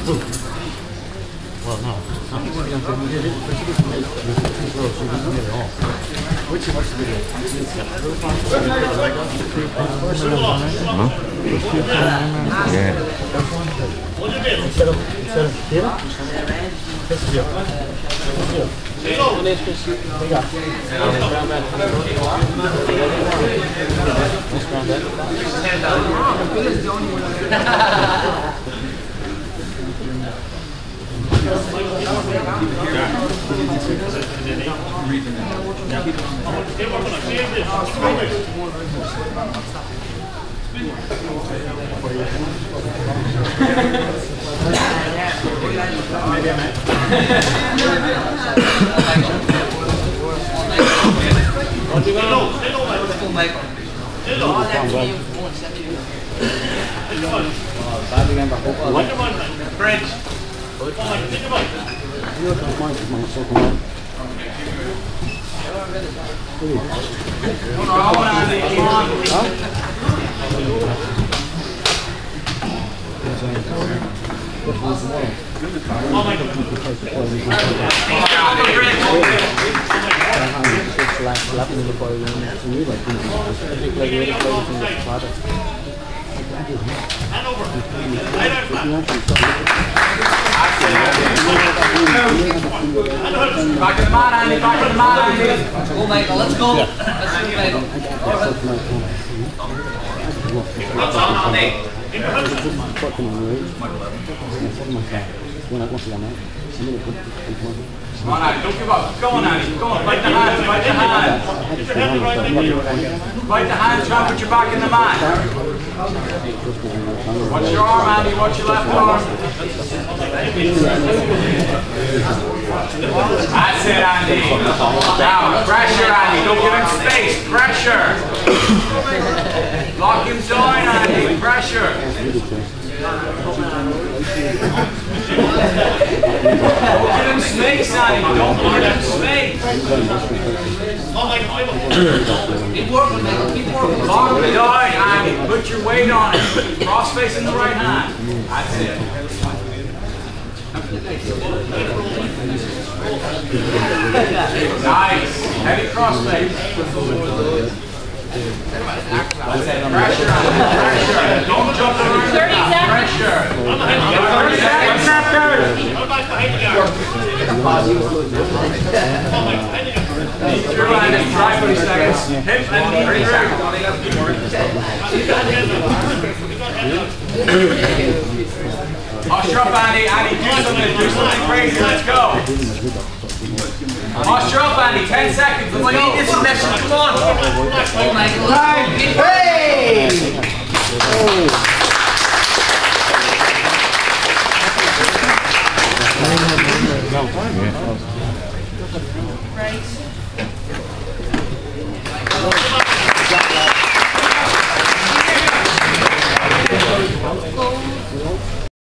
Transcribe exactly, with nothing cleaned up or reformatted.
Well, no. Which of us did it? Yeah. Instead of, instead of here? This is here. French. Back to the man, Andy. Back to the man, Andy. Go, Michael. Let's go. Let's go, Michael. What's on, Andy? Come on, Andy. Don't give up. Go on, Andy. Go on. Fight the hands. Fight the hands. Fight the hands. Try and put your back in the mat. Watch your arm, Andy. Watch your left arm. That's it, Andy. Now, pressure, Andy. Don't give him space. Pressure. Lock him down, Andy. Pressure. Don't give him space, Andy. Don't give him space. Keep working, Michael. Keep working. Lock him down, Andy. Put your weight on it. Cross facing the right hand. That's it. Nice. Heavy cross face. That's it. Pressure on it. Pressure. Don't jump around. thirty seconds. Pressure. thirty seconds. Through and in try thirty seconds. Hip and knee through. Posture up, Andy. Andy, do something. Do something crazy. Let's go. Posture up, Andy. Ten seconds. Let's go. This message. Come on. Oh, Michael. Hey! Right.